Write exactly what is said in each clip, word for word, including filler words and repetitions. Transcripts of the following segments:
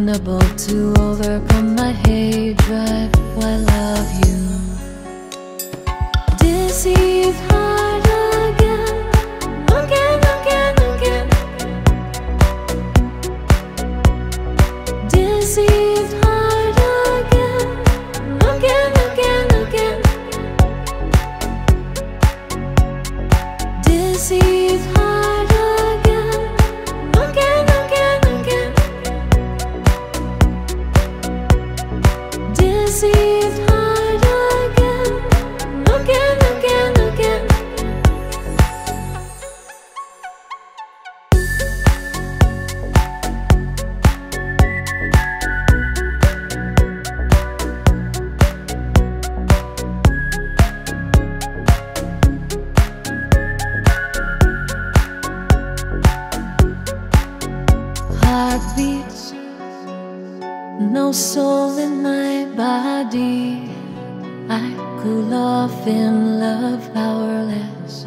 Unable to overcome my hate drive. Why love you? Deceived heart again, again, again, again. Deceived heart again, again, again, again. Deceived heart again, again, again, again. Deceived heart again, again, again, again. Heartbeats, no soul in my body. I cool off in love, powerless,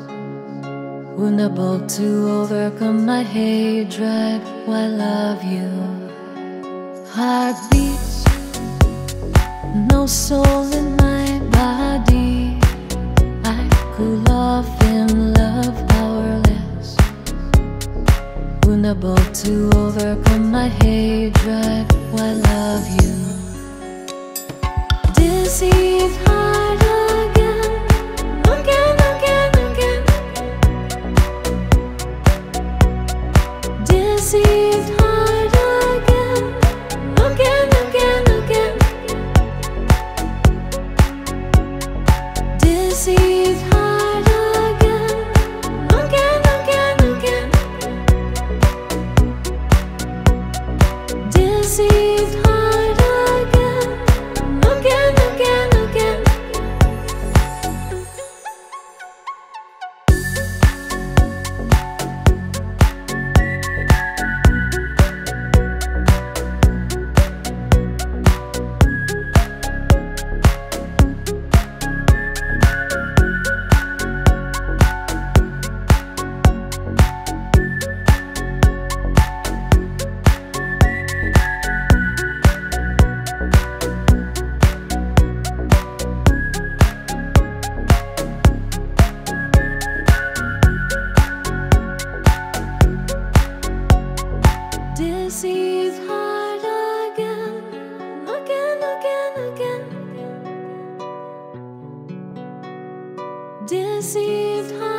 unable to overcome my hate drive. Why love you? Heartbeats, no soul in my body. I cool off in love, powerless, unable to overcome my hate drive. Why love you? Deceived heart again, again, again, again. Deceived heart again, again, again, again. Deceived heart again, again, again, again. Deceived heart again, again, again, again. Deceived heart again, again, again, again. Deceived heart.